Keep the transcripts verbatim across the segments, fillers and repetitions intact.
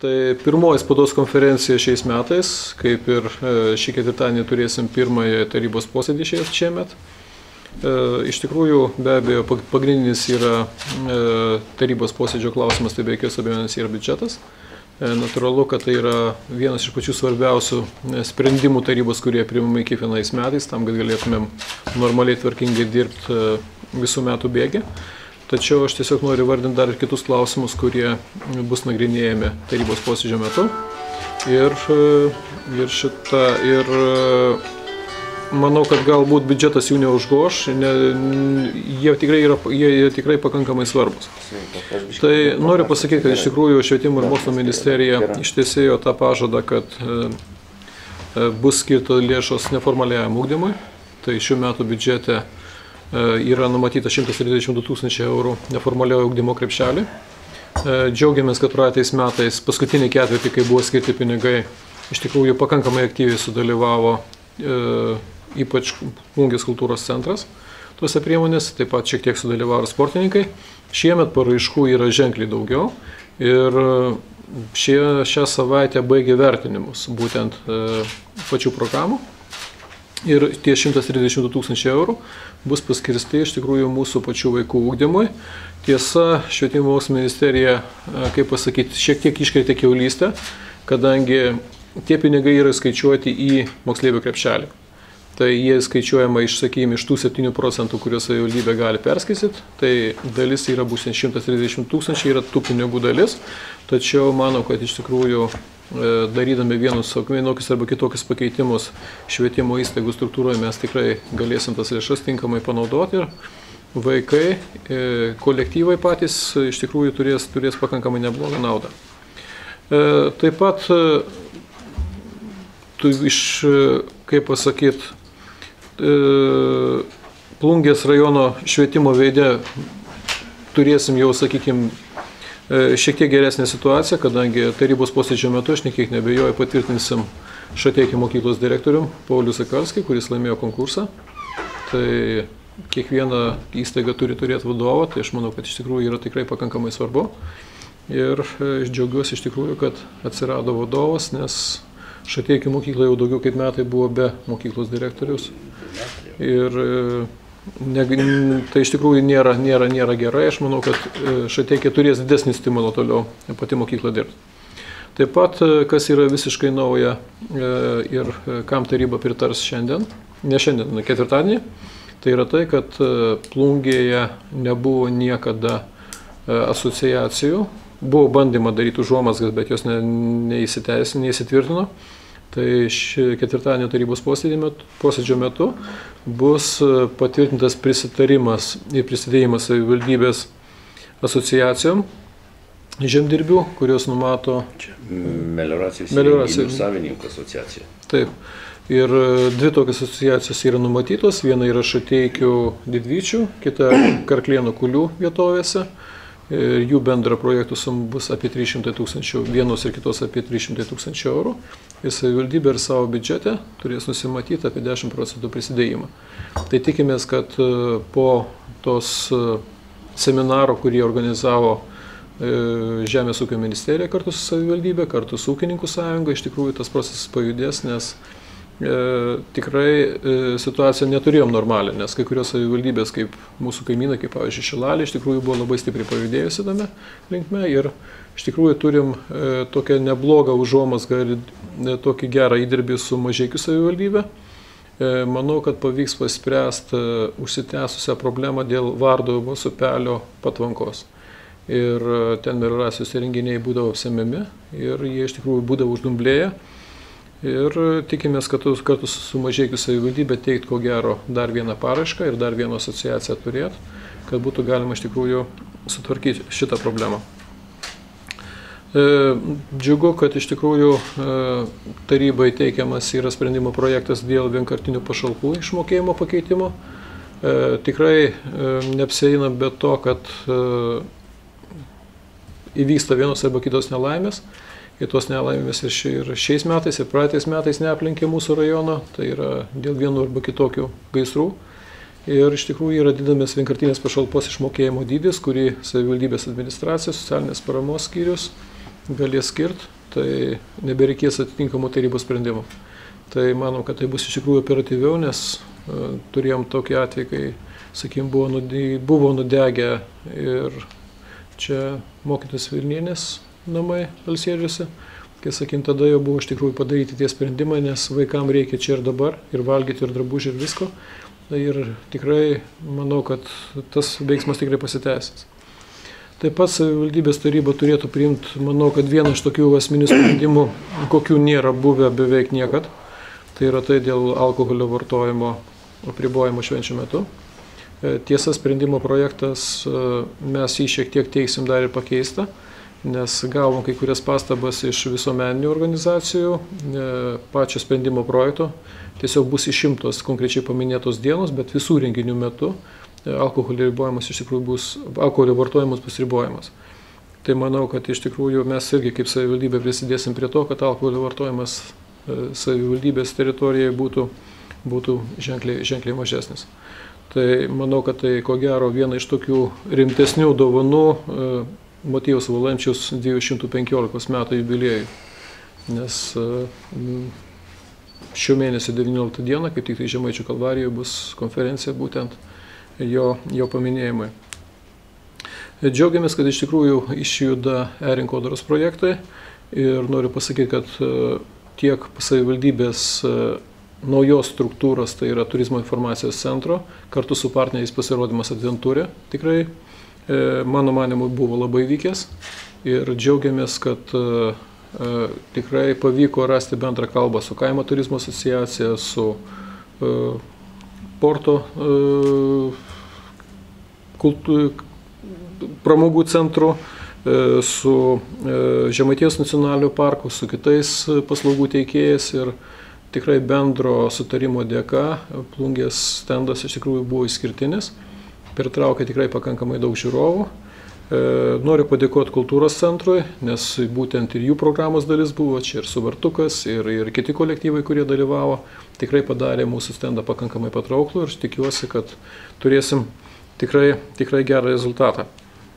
Tai pirmoji spaudos konferencija šiais metais, kaip ir šį ketvirtadienį turėsim pirmąją tarybos posėdį šiemet. Iš tikrųjų, be abejo, pagrindinis yra tarybos posėdžio klausimas, tai be jokios abejonės yra biudžetas. Natūralu, kad tai yra vienas iš pačių svarbiausių sprendimų tarybos, kurie priimami kiekvienais metais, tam, kad galėtumėm normaliai tvarkingai dirbti visų metų bėgį. Tačiau aš tiesiog noriu vardinti dar ir kitus klausimus, kurie bus nagrinėjami tarybos posėdžio metu. Ir, ir, šita, ir manau, kad galbūt biudžetas jų neužgoš, ne, jie, tikrai yra, jie, jie tikrai pakankamai svarbus. Tai noriu pasakyti, kad iš tikrųjų Švietimo ir mokslo ministerija ištesėjo tą pažadą, kad bus skirta lėšos neformaliajam ugdymui. Tai šių metų biudžete yra numatyta šimtas trisdešimt du tūkstančiai eurų neformaliojo ugdymo krepšelį. Džiaugiamės, kad praeitais metais, paskutinį ketvirtį, kai buvo skirti pinigai, iš tikrųjų pakankamai aktyviai sudalyvavo e, ypač Plungės kultūros centras tuose priemonės, taip pat šiek tiek sudalyvavo sportininkai. Šiemet paraiškų yra ženkliai daugiau ir šie, šią savaitę baigė vertinimus būtent e, pačių programų. Ir tie šimtas trisdešimt du tūkstančiai eurų bus paskirsti iš tikrųjų mūsų pačių vaikų ugdymui. Tiesa, Švietimo mokslo ministerija, kaip pasakyti, šiek tiek iškreitė kiaulystę, kadangi tie pinigai yra skaičiuoti į moksleivių krepšelį. Tai jie skaičiuojama iš, sakykime, iš tų septynių procentų, kuriuos savivaldybė gali perskaityt. Tai dalis yra būtent šimtas trisdešimt tūkstančiai, yra tų pinigų dalis. Tačiau manau, kad iš tikrųjų darydami vienus vienokius arba kitokius pakeitimus švietimo įstaigų struktūroje mes tikrai galėsim tas lėšas tinkamai panaudoti ir vaikai, kolektyvai patys iš tikrųjų turės, turės pakankamai neblogą naudą. Taip pat, iš, kaip pasakyti, Plungės rajono švietimo veide turėsim jau, sakykime, šiek tiek geresnė situacija, kadangi tarybos posėdžio metu, aš nekiek nebejoju, patvirtinsim Šateikio mokyklos direktorium Paulių Zakarskį, kuris laimėjo konkursą. Tai kiekviena įstaiga turi turėti vadovą, tai aš manau, kad iš tikrųjų yra tikrai pakankamai svarbu. Ir aš džiaugiuosi iš tikrųjų, kad atsirado vadovas, nes Šateikio mokykla jau daugiau kaip metai buvo be mokyklos direktorius. Ir Ne, tai iš tikrųjų nėra, nėra, nėra gerai, aš manau, kad Šateikė turės didesnį stimulą toliau pati mokykla dirbti. Taip pat, kas yra visiškai nauja ir kam taryba pritars šiandien, ne šiandien, ketvirtadienį, tai yra tai, kad Plungėje nebuvo niekada asociacijų, buvo bandyma daryti užuomazgas, bet jos neįsiteisino, neįsitvirtino. Tai ketvirtadienio tarybos posėdžio metu bus patvirtintas prisitarimas ir prisidėjimas savivaldybės asociacijom žemdirbių, kurios numato melioracijos įrenginių savininkų asociacija. Taip. Ir dvi tokios asociacijos yra numatytos. Viena yra Šateikių Didvyčių, kita Karklėnų Kulių vietovėse. Jų bendra projektų suma bus apie trys šimtai tūkstančių, vienos ir kitos apie trys šimtai tūkstančių eurų. Ir savivaldybė ir savo biudžete turės nusimatyti apie dešimt procentų prisidėjimą. Tai tikimės, kad po tos seminaro, kurį organizavo Žemės ūkio ministerija kartu su savivaldybė, kartu su ūkininkų sąjunga, iš tikrųjų tas procesas pajudės, nes E, tikrai e, situaciją neturėjom normalią, nes kai kurios savivaldybės, kaip mūsų kaimynai, kaip pavyzdžiui Šilalė, iš tikrųjų buvo labai stipriai pajudėjusi tame linkme ir iš tikrųjų turim e, tokią neblogą užuomazgą ir e, tokį gerą įdirbį su Mažeikių savivaldybė. E, manau, kad pavyks paspręsti e, užsitęsusią problemą dėl Varduvos upelio patvankos. Ir e, ten melioracijos įrenginiai būdavo apsemiami ir jie iš tikrųjų būdavo uždumblėję. Ir tikimės, kad kartu su Mažeikių savivaldybė teikti ko gero dar vieną paraišką ir dar vieną asociaciją turėti, kad būtų galima iš tikrųjų sutvarkyti šitą problemą. Džiugu, kad iš tikrųjų tarybai teikiamas yra sprendimo projektas dėl vienkartinių pašalpų išmokėjimo pakeitimo. Tikrai neapsieina be to, kad įvyksta vienos arba kitos nelaimės. Ir tos nelaimės ir šiais metais, ir praeitais metais neaplinkė mūsų rajono, tai yra dėl vienų arba kitokių gaisrų. Ir iš tikrųjų yra didelis vienkartinės pašalpos išmokėjimo dydis, kurį savivaldybės administracijos, socialinės paramos skyrius galės skirti tai nebereikės atitinkamų tarybos sprendimų. Tai manom, kad tai bus iš tikrųjų operatyviau, nes uh, turėjom tokį atvejį, kai, sakykim, buvo, nude, buvo nudegę ir čia mokytis Vilnienės namai Alsėdžiuose. Kai, sakykim, tada jau buvo iš tikrųjų padaryti tie sprendimai, nes vaikams reikia čia ir dabar, ir valgyti, ir drabužį, ir visko. Ir tikrai manau, kad tas veiksmas tikrai pasiteisins. Taip pat savivaldybės taryba turėtų priimti, manau, kad vieną iš tokių esminių sprendimų, kokių nėra buvę beveik niekad. Tai yra tai dėl alkoholio vartojimo apribojimo švenčių metu. Tiesa, sprendimo projektas, mes jį šiek tiek teiksim dar ir pakeistą, nes gavom kai kurias pastabas iš visuomeninių organizacijų, pačio sprendimo projekto. Tiesiog bus išimtos konkrečiai paminėtos dienos, bet visų renginių metu alkoholio ribojimas iš tikrųjų bus, alkoholio vartojimas bus ribojamas. Tai manau, kad iš tikrųjų mes irgi kaip savivaldybė prisidėsim prie to, kad alkoholio vartojimas savivaldybės teritorijoje būtų, būtų ženkliai, ženkliai mažesnis. Tai manau, kad tai ko gero viena iš tokių rimtesnių dovanų Motiejaus Valančiaus dviejų šimtų penkiolikos metų jubiliejui. Nes šio mėnesio devynioliktą dieną, kaip tik tai Žemaičių Kalvarijoje, bus konferencija būtent jo, jo paminėjimui. Džiaugiamės, kad iš tikrųjų išjuda e-rinkodaros projektai ir noriu pasakyti, kad tiek savivaldybės naujos struktūros, tai yra turizmo informacijos centro, kartu su partneriais pasirodymas Adventūre, tikrai mano manimu buvo labai vykęs ir džiaugiamės, kad tikrai pavyko rasti bendrą kalbą su kaimo turizmo asociacija, su Porto kultū, pramogų centru, su Žemaitijos nacionaliniu parku, su kitais paslaugų teikėjais ir tikrai bendro sutarimo dėka Plungės stendas iš tikrųjų buvo išskirtinis, pritraukė tikrai pakankamai daug žiūrovų. Noriu padėkoti kultūros centrui, nes būtent ir jų programos dalis buvo, čia ir Suvartukas, ir, ir kiti kolektyvai, kurie dalyvavo, tikrai padarė mūsų stendą pakankamai patrauklų ir tikiuosi, kad turėsim tikrai, tikrai gerą rezultatą.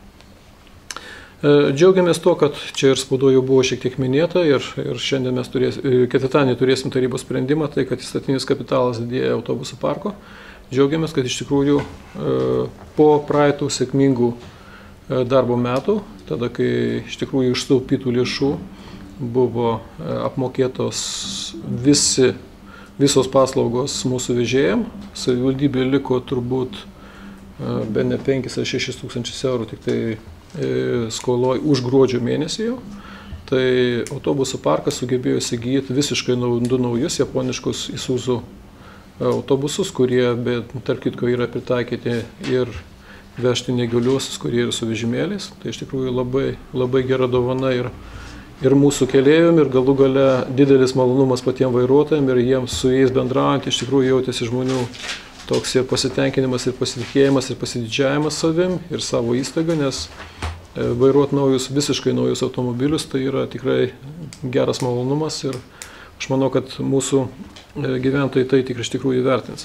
Džiaugiamės to, kad čia ir spaudoje buvo šiek tiek minėta ir, ir šiandien mes turės, ketvirtadienį turėsim tarybos sprendimą, tai kad įstatinis kapitalas didėja autobusų parko. Džiaugiamės, kad iš tikrųjų po praeitų sėkmingų darbo metų, tada kai iš tikrųjų iš sutaupytų lėšų buvo apmokėtos visi, visos paslaugos mūsų vežėjam, savivaldybė liko turbūt be ne penkis ar šešis tūkstančius eurų tik tai skoloj už gruodžio mėnesį jau, tai autobusų parkas sugebėjo įsigyti visiškai du naujus japoniškus Isuzu autobusus, kurie, bet tarp kitko, yra pritaikyti ir vežti neįgaliuosius, kurie yra su vežimėliais. Tai iš tikrųjų labai, labai gera dovana ir, ir mūsų keleiviam, ir galų gale didelis malonumas patiems vairuotojams, ir jiems su jais bendraujant iš tikrųjų jautėsi žmonių toks ir pasitenkinimas, ir pasitikėjimas, ir pasididžiavimas savim ir savo įstaigą, nes vairuoti naujus, visiškai naujus automobilius, tai yra tikrai geras malonumas ir aš manau, kad mūsų gyventojai tai tik iš tikrųjų įvertins.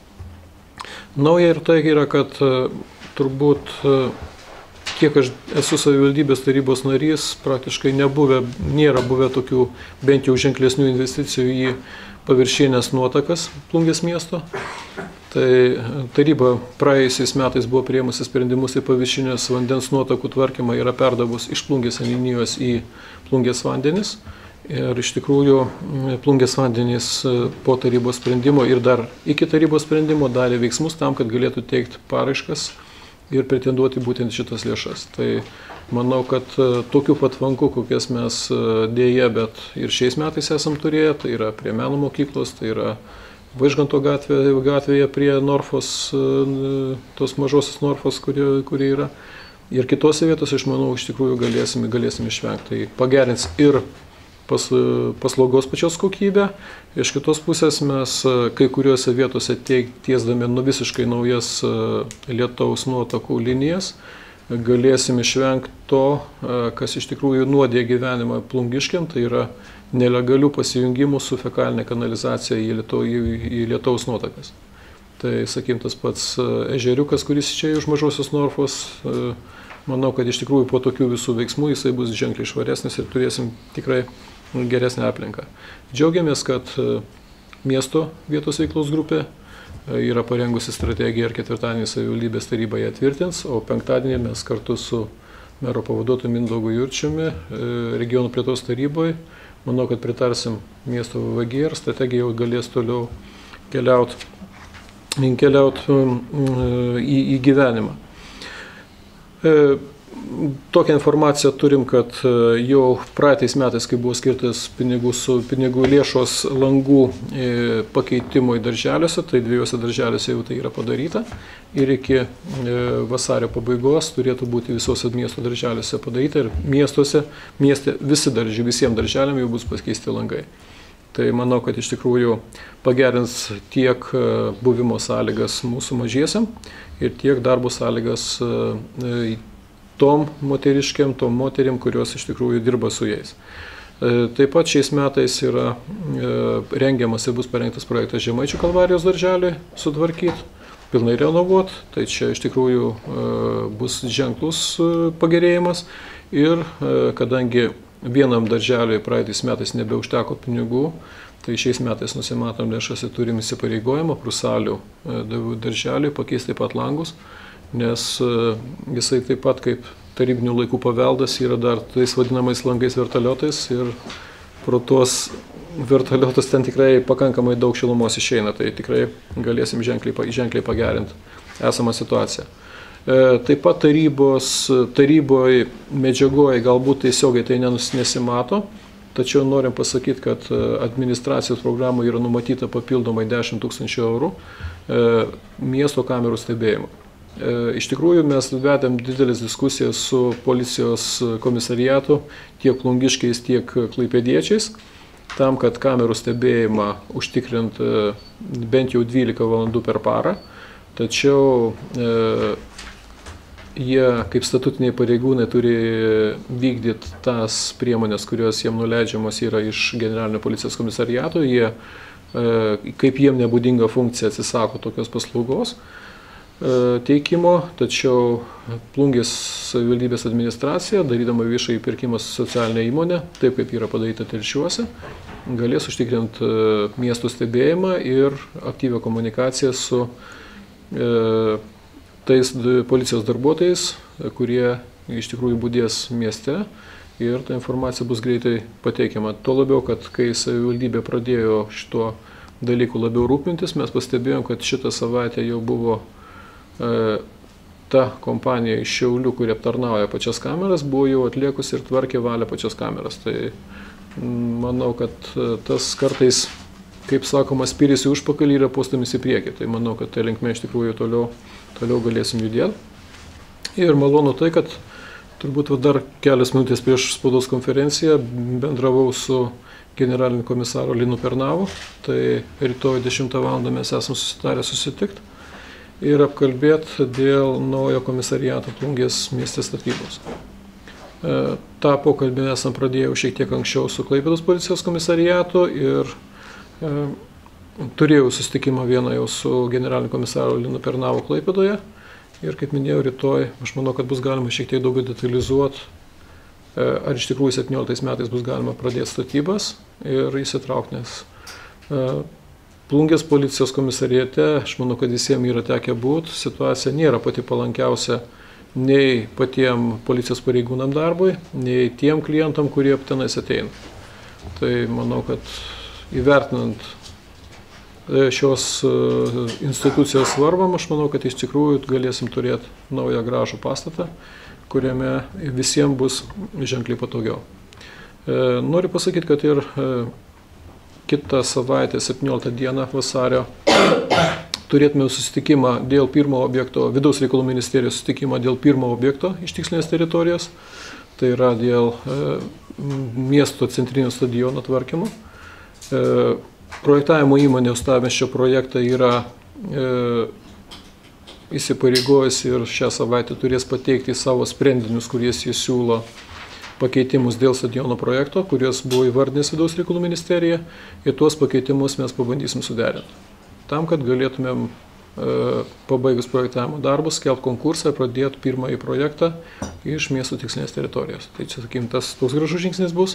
Nauja ir tai yra, kad turbūt, kiek aš esu savivaldybės tarybos narys, praktiškai nebuvę, nėra buvę tokių bent jau ženklesnių investicijų į paviršinės nuotakas Plungės miesto. Tai taryba praėjusiais metais buvo priėmusi sprendimus į paviršinės vandens nuotakų tvarkymą, yra perdavus iš Plungės seniūnijos į Plungės vandenis. Ir iš tikrųjų Plungės vandenys po tarybos sprendimo ir dar iki tarybos sprendimo darė veiksmus tam, kad galėtų teikti paraiškas ir pretenduoti būtent šitas lėšas. Tai manau, kad tokių pat tvankų, kokias mes dėja, bet ir šiais metais esam turėję, tai yra prie meno mokyklos, tai yra Vaižganto gatvėje, gatvėje prie Norfos, tos mažosios Norfos, kurie, kurie yra. Ir kitose vietose, aš manau, iš tikrųjų galėsim, galėsim išvengti. Tai pagerins ir pas, paslaugos pačios kokybę. Iš kitos pusės mes kai kuriuose vietose tiesdami nu visiškai naujas lietaus nuotakų linijas, galėsim išvengti to, kas iš tikrųjų nuodė gyvenimą plungiškiam, tai yra nelegalių pasijungimų su fekalinė kanalizacija į, lieto, į, į lietaus nuotakas. Tai, sakykim, tas pats ežeriukas, kuris čia iš mažosios Norfos, manau, kad iš tikrųjų po tokių visų veiksmų jisai bus ženkliai švaresnis ir turėsim tikrai geresnę aplinką. Džiaugiamės, kad miesto vietos veiklos grupė yra parengusi strategiją ir ketvirtadienį savivaldybės taryba ją tvirtins, o penktadienį mes kartu su mero pavaduotoju Mindaugu Jurčiumi regionų plėtros taryboje, manau, kad pritarsim miesto V V G ir strategija jau galės toliau keliauti keliaut į, į gyvenimą. Tokią informaciją turim, kad jau praeitais metais, kai buvo skirtas pinigų, su, pinigų lėšos langų pakeitimui darželiuose, tai dviejose darželiuose jau tai yra padaryta ir iki vasario pabaigos turėtų būti visose miesto darželiuose padaryta ir miestuose, mieste visi daržiai, visiems darželiam jau bus pakeisti langai. Tai manau, kad iš tikrųjų pagerins tiek buvimo sąlygas mūsų mažiesiam ir tiek darbo sąlygas tom moteriškiam, tom moterim, kurios iš tikrųjų dirba su jais. Taip pat šiais metais yra rengiamas ir bus parengtas projektas Žemaičių Kalvarijos darželiui sutvarkyti, pilnai renovuoti, tai čia iš tikrųjų bus ženklus pagerėjimas ir kadangi vienam darželiui praeitais metais nebeužteko pinigų, tai šiais metais nusimatom lėšas ir turim įsipareigojimą Prusalių darželiui pakeisti taip pat langus, nes jisai taip pat kaip tarybinių laikų paveldas yra dar tais vadinamais langais vertaliotais ir pro tuos vertaliotus ten tikrai pakankamai daug šilumos išeina, tai tikrai galėsim ženkliai, ženkliai pagerinti esamą situaciją. Taip pat tarybos, taryboje medžiagoje galbūt tiesiogiai tai nesimato, tačiau norim pasakyti, kad administracijos programų yra numatyta papildomai dešimt tūkstančių eurų miesto kamerų stebėjimo. Iš tikrųjų mes vedėm didelis diskusijas su policijos komisariatu, tiek plungiškiais, tiek klaipėdiečiais, tam, kad kamerų stebėjimą užtikrint bent jau dvylika valandų per parą, tačiau e, jie kaip statutiniai pareigūnai turi vykdyti tas priemonės, kurios jiem nuleidžiamos yra iš generalinio policijos komisariato, jie e, kaip jiem nebūdinga funkcija atsisako tokios paslaugos teikimo, tačiau Plungės savivaldybės administracija, darydama viešąjį pirkimą socialinę įmonę, taip kaip yra padaryta Telšiuose, galės užtikrinti miesto stebėjimą ir aktyvią komunikaciją su e, tais policijos darbuotojais, kurie iš tikrųjų budės mieste ir ta informacija bus greitai pateikiama. Tuo labiau, kad kai savivaldybė pradėjo šito dalykų labiau rūpintis, mes pastebėjom, kad šitą savaitę jau buvo ta kompanija iš Šiaulių, kuri aptarnauja pačias kameras, buvo jau atliekus ir tvarkė valę pačias kameras. Tai manau, kad tas kartais, kaip sakoma, spyris į užpakalį yra postumis į priekį. Tai manau, kad tai linkme iš tikrųjų toliau, toliau galėsim judėti. Ir malonu tai, kad turbūt dar kelias minutės prieš spaudos konferenciją bendravau su generaliniu komisaru Linu Pernavu. Tai rytoj dešimtą valandą mes esame susitarę susitikti ir apkalbėti dėl naujo komisariato Plungės mieste statybos. E, tą pokalbį esam pradėjau šiek tiek anksčiau su Klaipėdos policijos komisariatu ir e, turėjau susitikimą vieną jau su generaliniu komisaru Linu Pernavu Klaipėdoje ir, kaip minėjau, rytoj aš manau, kad bus galima šiek tiek daugiau detalizuoti, e, ar iš tikrųjų septynioliktais metais bus galima pradėti statybas ir įsitraukti, nes e, Plungės policijos komisariate, aš manau, kad visiems yra tekę būti, situacija nėra pati palankiausia nei patiem policijos pareigūnam darbui, nei tiem klientam, kurie tenais ateina. Tai manau, kad įvertinant šios institucijos svarbą, aš manau, kad iš tikrųjų galėsim turėti naują gražų pastatą, kuriame visiems bus ženkliai patogiau. Noriu pasakyti, kad ir kitą savaitę, septynioliktą dieną vasario, turėtume susitikimą dėl pirmo objekto, vidaus reikalų ministerijos susitikimą dėl pirmo objekto iš tikslinės teritorijos, tai yra dėl e, miesto centrinio stadiono tvarkymo. E, projektavimo įmonė uostamiesčio projektą yra e, įsipareigojęs ir šią savaitę turės pateikti savo sprendinius, kuriais jis siūlo pakeitimus dėl stadiono projekto, kuriuos buvo įvardinęs vidaus reikalų ministerija, ir tuos pakeitimus mes pabandysim suderinti. Tam, kad galėtumėm pabaigus projektavimo darbus, skelbti konkursą, pradėti pirmąjį projektą iš miesto tikslinės teritorijos. Tai čia, sakykim, tas toks gražus žingsnis bus.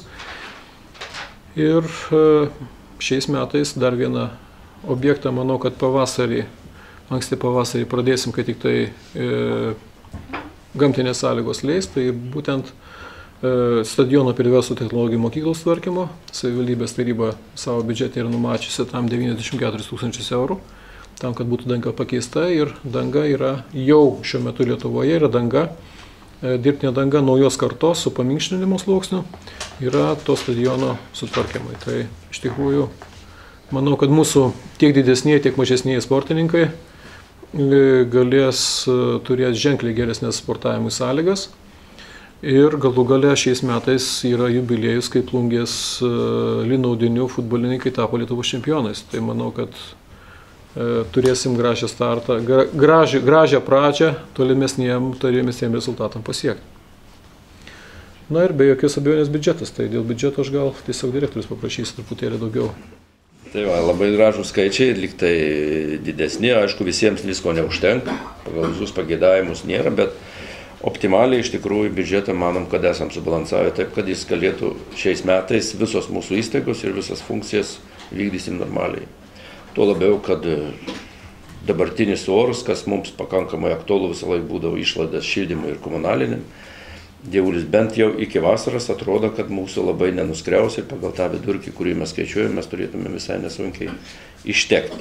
Ir šiais metais dar vieną objektą, manau, kad pavasarį, anksti pavasarį pradėsim, kai tik tai e, gamtinės sąlygos leis, tai būtent e, stadiono Pilversų technologijų mokyklos tvarkymo. Savivaldybės taryba savo biudžetį yra numačiusi tam devyniasdešimt keturis tūkstančius eurų, tam, kad būtų danga pakeista, ir danga yra jau šiuo metu Lietuvoje, yra danga, e, dirbtinė danga naujos kartos su paminkštinimo sluoksniu, yra to stadiono sutvarkymai. Tai iš tikrųjų, manau, kad mūsų tiek didesnieji, tiek mažesnieji sportininkai galės turėti ženkliai geresnės sportavimui sąlygas. Ir galų gale šiais metais yra jubiliejus, kai Plungės lino audinių futbolininkai tapo Lietuvos čempionais. Tai manau, kad turėsim gražią startą, gražią, gražią pradžią tolimesniem, tolimesniem rezultatam pasiekti. Na ir be jokios abejonės biudžetas, tai dėl biudžeto aš gal tiesiog direktorius paprašysiu truputėlį daugiau. Tai va, labai gražūs skaičiai, lyg tai didesni, aišku, visiems visko neužtenka, pagal visus pageidavimus nėra, bet optimaliai iš tikrųjų biudžetą manom, kad esam subalansavę taip, kad jis galėtų šiais metais visos mūsų įstaigos ir visas funkcijas vykdysim normaliai. Tuo labiau, kad dabartinis orus, kas mums pakankamai aktualu visą laiką būdavo išlaidas šildymui ir komunaliniam, dievulis bent jau iki vasaros atrodo, kad mūsų labai nenuskriaus ir pagal tą vidurkį, kurį mes skaičiuojame, mes turėtume visai nesunkiai ištekti.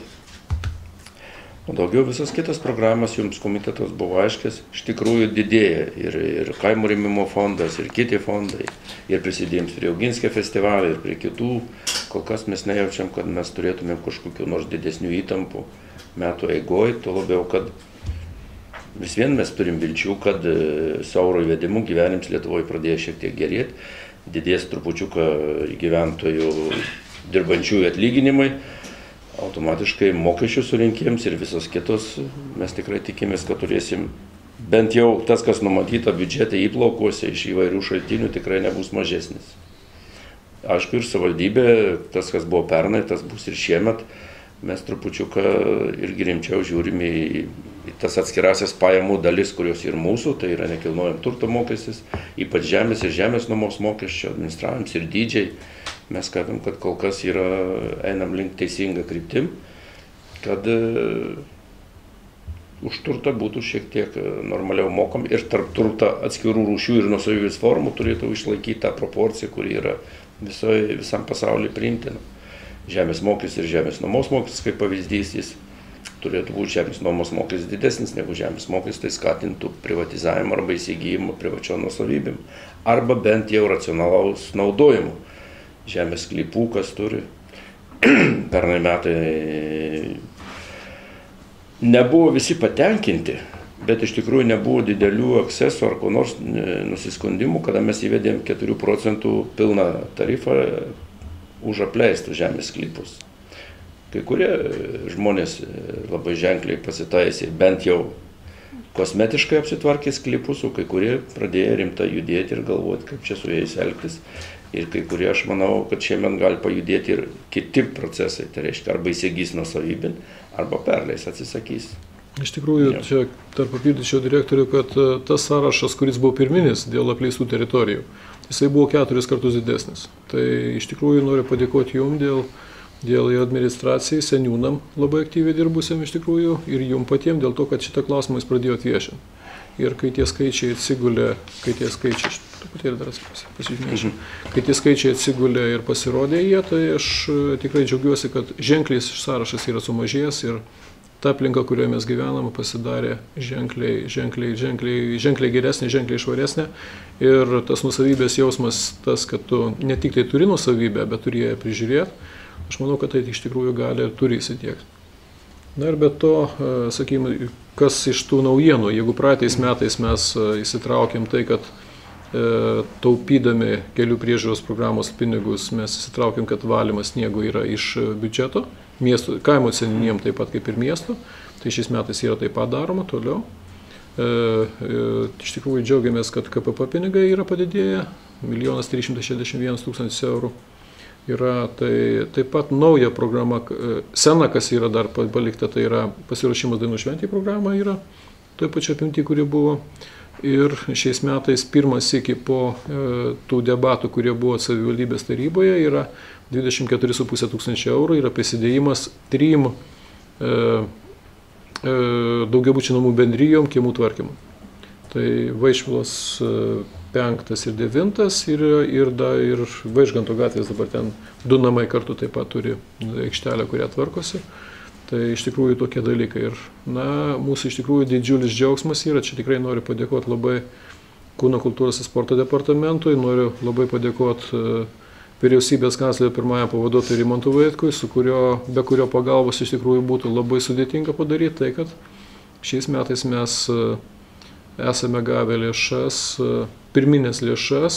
O daugiau visas kitas programas jums komitetas buvo aiškis, iš tikrųjų didėja ir, ir kaimo rėmimo fondas, ir kiti fondai, ir prisidėjams prie Auginskio festivalio, ir prie kitų. Kol kas mes nejaučiam, kad mes turėtumėm kažkokių nors didesnių įtampų metų eigoj, tuo labiau, kad vis vien mes turim vilčių, kad su euro įvedimu gyvenims Lietuvoje pradėjo šiek tiek gerėti, didės trupučiuką gyventojų dirbančiųjų atlyginimai, automatiškai mokesčių surinkėjams ir visos kitos, mes tikrai tikimės, kad turėsim bent jau tas, kas numatyta biudžete įplaukose iš įvairių šaltinių, tikrai nebus mažesnis. Aišku, ir savivaldybė, tas, kas buvo pernai, tas bus ir šiemet, mes trupučiuką irgi rimčiau žiūrime į, į tas atskirasias pajamų dalis, kurios ir mūsų, tai yra nekilnojamo turto mokestis, ypač žemės ir žemės nuomos mokesčio, administravimas ir dydžiai. Mes kalbam, kad kol kas yra, einam link teisinga kryptim, kad uh, už turtą būtų šiek tiek normaliau mokam ir tarp turto atskirų rūšių ir nuosavybės formų turėtų išlaikyti tą proporciją, kuri yra visoje, visam pasaulyje priimtina. Žemės mokestis ir žemės nuomos mokestis, kaip pavyzdys, jis turėtų būti žemės nuomos mokestis didesnis negu žemės mokestis, tai skatintų privatizavimą arba įsigijimą privačio nuosavybėm, arba bent jau racionalaus naudojimo. Žemės sklypų, kas turi. Pernai metai nebuvo visi patenkinti, bet iš tikrųjų nebuvo didelių ekscesų ar ko nors nusiskundimų, kada mes įvedėm keturių procentų pilną tarifą už apleistų žemės sklypus. Kai kurie žmonės labai ženkliai pasitaisė, bent jau kosmetiškai apsitvarkė sklypus, o kai kurie pradėjo rimtai judėti ir galvoti, kaip čia su jais elgtis. Ir kai kurie, aš manau, kad šiemet gali pajudėti ir kiti procesai, tai reiškia, arba įsigys nuosavybėn, arba perleis, atsisakys. Iš tikrųjų, ja. Čia tarp papildyčiau direktorių, kad tas sąrašas, kuris buvo pirminis dėl apleistų teritorijų, jisai buvo keturis kartus didesnis. Tai iš tikrųjų noriu padėkoti jums dėl, dėl administracijai, seniūnam labai aktyviai dirbusiam iš tikrųjų ir jums patiems dėl to, kad šitą klausimą jūs pradėjote viešinti. Ir kai tie skaičiai atsigulė, kai tie skaičiai, truputėlį dar pasižymėsiu, kai tie skaičiai atsigulė ir pasirodė jie, tai aš tikrai džiaugiuosi, kad ženkliai sąrašas yra sumažėjęs ir ta aplinka, kurioje mes gyvename, pasidarė ženkliai, ženkliai, ženkliai, ženkliai geresnė, ženkliai švaresnė. Ir tas nusavybės jausmas, tas, kad tu ne tik tai turi nusavybę, bet turi ją prižiūrėti, aš manau, kad tai iš tikrųjų gali ir turi įsitiekti. Na ir be to, sakykime, kas iš tų naujienų, jeigu praeitais metais mes įsitraukėm tai, kad e, taupydami kelių priežiūros programos pinigus, mes įsitraukėm, kad valymas sniego yra iš biudžeto, miesto, kaimo seniūnijom taip pat kaip ir miesto, tai šiais metais yra taip pat daroma toliau. E, e, iš tikrųjų džiaugiamės, kad K P P pinigai yra padidėję, milijonas trys šimtai šešiasdešimt vienas tūkstantis eurų. yra tai taip pat nauja programa, sena, kas yra dar palikta, tai yra pasiruošimas dainų šventei programa yra, toj pačio apimti, kuri buvo. Ir šiais metais pirmas iki po e, tų debatų, kurie buvo savivaldybės taryboje, yra dvidešimt keturi su puse tūkstančio eurų, yra prisidėjimas trim e, e, daugiabučių namų bendrijom kiemų tvarkymui. Tai Vaišvilos e, penktas ir devintas ir, ir, da, ir Vaižganto gatvės dabar ten du namai kartu taip pat turi aikštelę, kurią tvarkosi. Tai iš tikrųjų tokie dalykai. Ir na, mūsų iš tikrųjų didžiulis džiaugsmas yra, čia tikrai noriu padėkoti labai Kūno kultūros ir sporto departamentui, noriu labai padėkoti vyriausybės kanclerio pirmajam pavaduotojui Rimantui Vaitkui, su kurio, be kurio pagalbos iš tikrųjų būtų labai sudėtinga padaryti, tai kad šiais metais mes esame gavę lėšas, pirminės lėšas,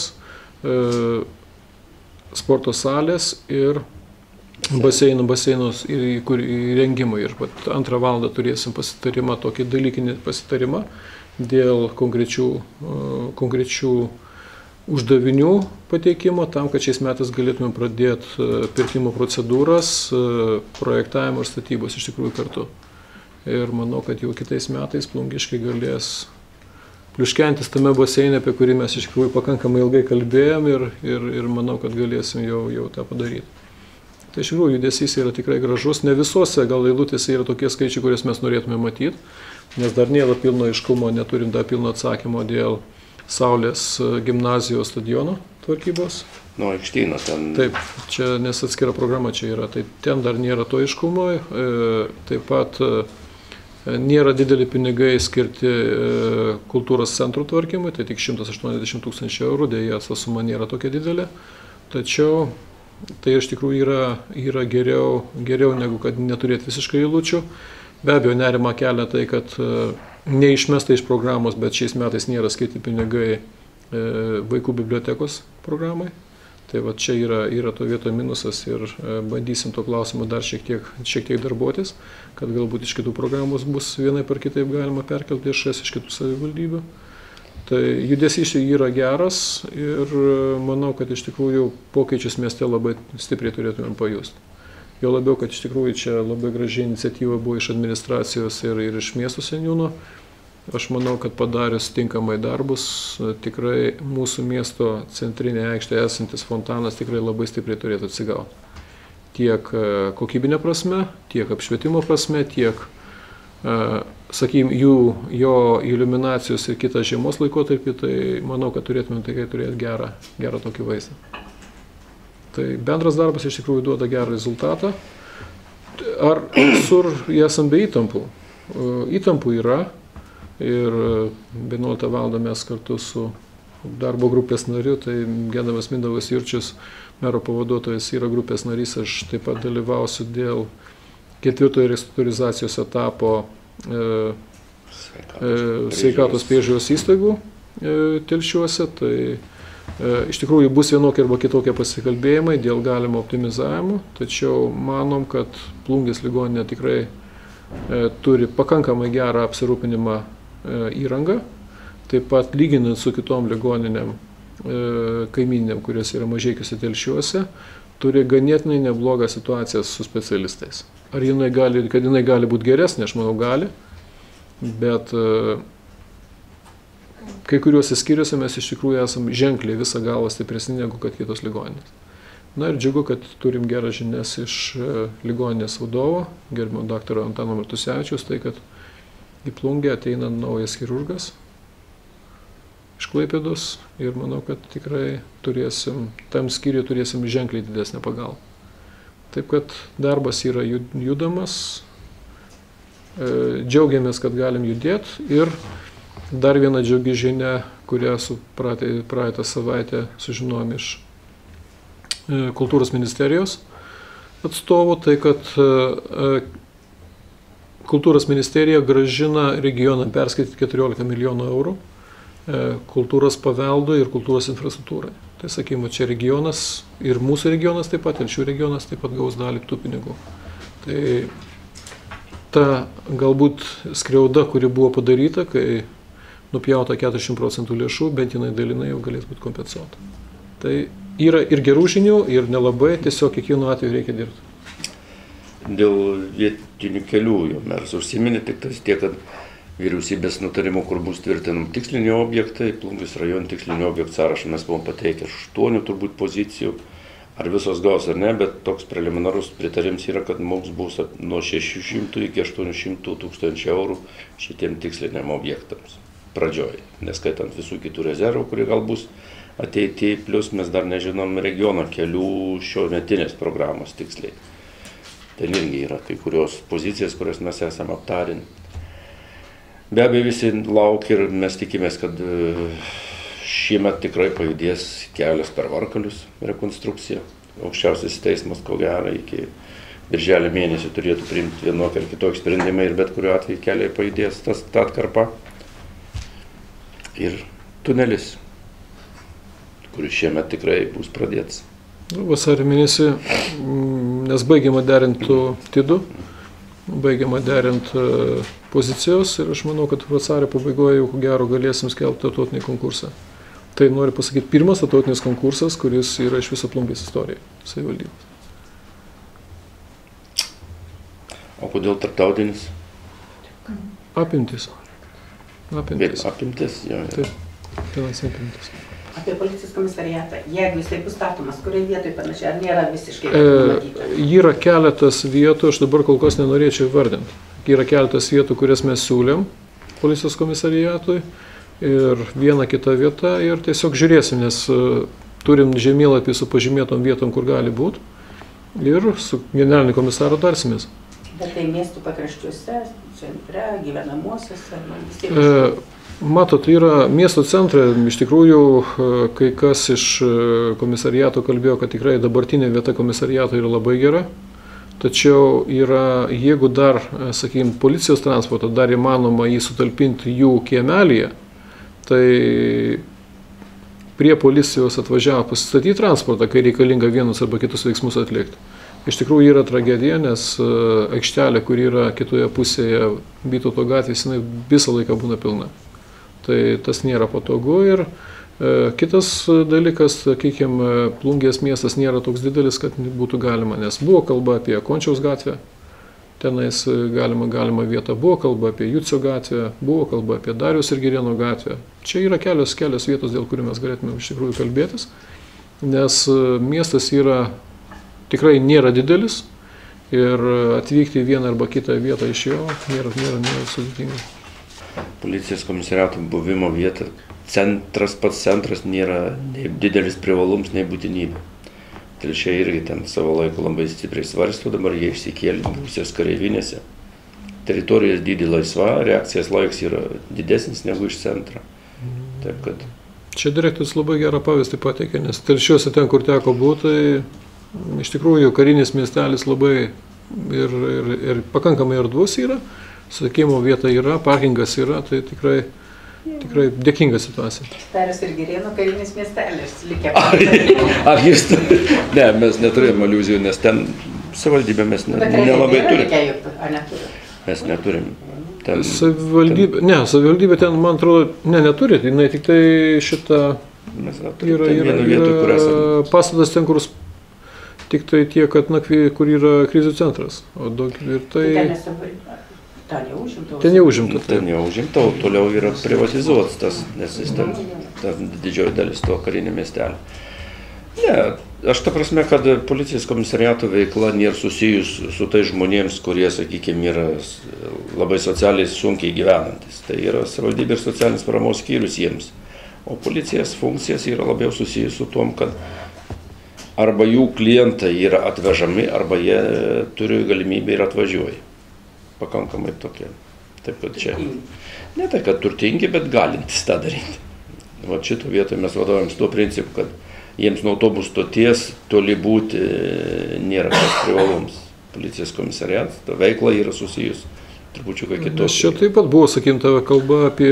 sporto salės ir baseinų, baseinus įrengimui. Ir antrą valandą turėsim pasitarimą, tokį dalykinį pasitarimą dėl konkrečių, konkrečių uždavinių pateikimo, tam, kad šiais metais galėtume pradėti pirkimo procedūras, projektavimo ir statybos iš tikrųjų kartu. Ir manau, kad jau kitais metais Plungiškiai galės pliuškentis tame baseine, apie kurį mes iš tikrųjų pakankamai ilgai kalbėjom ir, ir, ir manau, kad galėsim jau, jau tą padaryti. Tai iš tikrųjų judesys yra tikrai gražus, ne visose gal eilutėse yra tokie skaičiai, kuriuos mes norėtume matyti, nes dar nėra pilno aiškumo, neturim dar pilno atsakymo dėl Saulės gimnazijos stadiono tvarkybos. Nu, aikštyno ten. Taip, čia nes atskira programa čia yra, tai ten dar nėra to aiškumo, taip pat nėra dideli pinigai skirti kultūros centrų tvarkymui, tai tik šimtas aštuoniasdešimt tūkstančių eurų, dėja, ta suma nėra tokia didelė, tačiau tai iš tikrųjų yra, yra geriau, geriau negu kad neturėti visiškai eilučių. Be abejo, nerima kelia tai, kad neišmesta iš programos, bet šiais metais nėra skirti pinigai vaikų bibliotekos programai. Tai va čia yra, yra to vieto minusas ir bandysim to klausimu dar šiek tiek, šiek tiek darbuotis, kad galbūt iš kitų programos bus vienaip ar kitaip galima perkelti lėšas iš kitų savivaldybių. Tai judesys yra geras ir manau, kad iš tikrųjų pokyčius mieste labai stipriai turėtumėm pajusti. Jo labiau, kad iš tikrųjų čia labai graži iniciatyva buvo iš administracijos ir, ir iš miesto seniūno. Aš manau, kad padarius tinkamai darbus, tikrai mūsų miesto centrinė aikštė esantis fontanas tikrai labai stipriai turėtų atsigauti. Tiek kokybinė prasme, tiek apšvietimo prasme, tiek, sakykime, jų, jo iliuminacijos ir kitą žiemos laikotarpį, tai manau, kad turėtume tikrai turėti gerą, gerą tokį vaizdą. Tai bendras darbas iš tikrųjų duoda gerą rezultatą. Ar visur esam be įtampų? Įtampų yra. Ir vienuoliktą valandą mes kartu su darbo grupės nariu, tai Gedamas Mindaugas Jurčius, mero pavaduotojas, yra grupės narys, aš taip pat dalyvausiu dėl ketvirtojo restruktūrizacijos etapo e, e, sveikatos priežiūros įstaigų e, Telšiuose. Tai e, iš tikrųjų bus vienokie arba kitokie pasikalbėjimai dėl galimo optimizavimo, tačiau manom, kad Plungės ligoninė tikrai e, turi pakankamai gerą apsirūpinimą įrangą, taip pat lyginant su kitom ligoninėm kaimynėm, kurios yra Mažeikiuose, Telšiuose, turi ganėtinai neblogą situaciją su specialistais. Ar jinai gali, kad jinai gali būti geresnė, aš manau gali, bet kai kuriuose skyriuose mes iš tikrųjų esam ženkliai visą galvą stipresni negu kad kitos ligoninės. Na ir džiugu, kad turim gerą žinias iš ligoninės vadovo, gerbiamo daktaro Antano Martusevičiaus, tai kad į Plungę ateina naujas chirurgas iš Klaipėdos ir manau, kad tikrai turėsim, tam skyriui turėsim ženkliai didesnę pagalbą. Taip kad darbas yra judamas, džiaugiamės, kad galim judėti ir dar viena džiaugi žinia, kurią su praeitą savaitę sužinojom iš Kultūros ministerijos atstovų, tai kad Kultūros ministerija gražina regioną perskaityti keturiolika milijonų eurų kultūros paveldui ir kultūros infrastruktūrai. Tai sakykime, čia regionas ir mūsų regionas taip pat, ir šių regionas taip pat gaus dalį tų pinigų. Tai ta galbūt skriauda, kuri buvo padaryta, kai nupjauta keturiasdešimt procentų lėšų, bent jinai dalinai jau galės būti kompensuota. Tai yra ir gerų žinių, ir nelabai, tiesiog kiekvienu atveju reikia dirbti. Dėl vietinių kelių jau meras užsiminė tik tas tiek, kad vyriausybės nutarimo, kur bus tvirtinami tiksliniai objektai, Plungės rajono tikslinių objektų sąrašą mes buvom pateikę aštuonių turbūt pozicijų, ar visos gaus ar ne, bet toks preliminarus pritarimas yra, kad mums bus nuo šešių šimtų iki aštuonių šimtų tūkstančių eurų šitiem tiksliniam objektams pradžioj, neskaitant visų kitų rezervų, kurie gal bus ateityje, plus mes dar nežinom regiono kelių šio metinės programos tiksliai. Ten irgi yra kai kurios pozicijas, kurias mes esame aptarinę. Be abejo, visi laukia ir mes tikimės, kad šiemet tikrai pajudės kelias per Varkalius rekonstrukcija. Aukščiausiasis teismas, ko gero, iki birželio mėnesio turėtų priimti vienokį ar kitokį sprendimą ir bet kuriuo atveju keliai pajudės tas ta atkarpa. Ir tunelis, kuris šiemet tikrai bus pradėtas. Vasario mėnesį, nes baigiama derinti TIDų, baigiama derinti pozicijos ir aš manau, kad vasario pabaigoje jau ko gero galėsim skelbti tarptautinį konkursą. Tai noriu pasakyti, pirmas tarptautinis konkursas, kuris yra iš viso Plungės istorijoje, savivaldybės. O kodėl tarptautinis? Apimtis. Apimtis. Apimtis, jo. Taip, finansinė apimtis. Apie policijos komisariatą, jeigu jisai bus statomas, kurioje vietoje panašiai, ar nėra visiškai numatyta? E, yra keletas vietų, aš dabar kol kas nenorėčiau įvardinti. Yra keletas vietų, kurias mes siūlėm policijos komisariatui ir viena kita vieta ir tiesiog žiūrėsim, nes turim žemėlapį su pažymėtom vietom, kur gali būti ir su generaliniu komisaru tarsimės. Bet tai miestų pakraščiuose, centre, gyvenamuosiuose, vis tiek... E, Matot, yra miesto centre, iš tikrųjų, kai kas iš komisariato kalbėjo, kad tikrai dabartinė vieta komisariato yra labai gera, tačiau yra, jeigu dar, sakykime, policijos transportą dar įmanoma jį sutalpinti jų kiemelyje, tai prie policijos atvažiavo pasistatyti transportą, kai reikalinga vienus arba kitus veiksmus atlikti. Iš tikrųjų yra tragedija, nes aikštelė, kur yra kitoje pusėje Vytauto gatvės, jinai visą laiką būna pilna. Tai tas nėra patogu ir e, kitas dalykas, sakykime, Plungės miestas nėra toks didelis, kad būtų galima, nes buvo kalba apie Končiaus gatvę, tenais galima, galima vieta, buvo kalba apie Jucio gatvę, buvo kalba apie Dariaus ir Girėno gatvę. Čia yra kelios, kelios vietos, dėl kurių mes galėtume iš tikrųjų kalbėtis, nes miestas yra, tikrai nėra didelis ir atvykti į vieną arba kitą vietą iš jo nėra, nėra, nėra sudėtinga. Policijos komisariato buvimo vieta, centras pats centras nėra nei didelis privalums, nei būtinybė. Telšiai irgi ten savo laiko labai stipriai svarsto, dabar jie išsikėlė Rusijos kareivinėse. Teritorijos dydį laisva, reakcijos laiks yra didesnis negu iš centro. Taip kad... Čia direktorius labai gerą pavyzdį pateikė, nes Telšiuose ten, kur teko būti, tai iš tikrųjų karinis miestelis labai ir, ir, ir pakankamai erdvus yra. Susiekimo vieta yra, parkingas yra, tai tikrai, tikrai dėkinga situacija. Dariaus ir Girėno karinis miestelis likė. Ar, ar jūs turite? Ne, mes neturėjom aliuzijų, nes ten savivaldybė mes ne, nelabai turime. Mes neturim. Ten, savivaldybė, ten... Ne, savivaldybė ten, man atrodo, ne, neturi, jinai tik tai šitą mes yra, yra, vietų, yra pastatas ten, kur tik tai tiek, kad nakvy, kur yra krizių centras. O daug ir tai... Ten jau užimta. Ten jau užimta. Ten jau užimta, o toliau yra privatizuotas tas, nes jis ten, ta didžioji dalis to karinio miestelio. Ne, aš ta prasme, kad policijos komisariato veikla nėra susijus su tai žmonėms, kurie, sakykime, yra labai socialiai sunkiai gyvenantis. Tai yra savivaldybė ir socialinis paramos skyrius jiems. O policijos funkcijas yra labiau susijus su tom, kad arba jų klientai yra atvežami, arba jie turi galimybę ir atvažiuoja. Pakankamai tokie. Taip, kad čia. Ne tai, kad turtingi, bet galintys tą daryti. Va šito vietoje mes vadovėjams tuo principu, kad jiems nuo autobusų stoties toli būti nėra kas privalums. Policijos komisariatas, ta veikla yra susijus trupučiuką kitokia. Čia taip pat buvo, sakykim, tavo kalba apie